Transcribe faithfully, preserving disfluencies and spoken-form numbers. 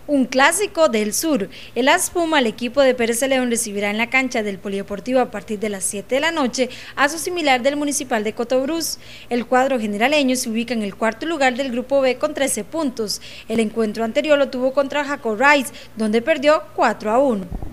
Un clásico del sur. El AS Puma, el equipo de Pérez León, recibirá en la cancha del Polideportivo a partir de las siete de la noche a su similar del Municipal de Cotobruz. El cuadro generaleño se ubica en el cuarto lugar del Grupo B con trece puntos. El encuentro anterior lo tuvo contra Jaco Rice, donde perdió cuatro a uno.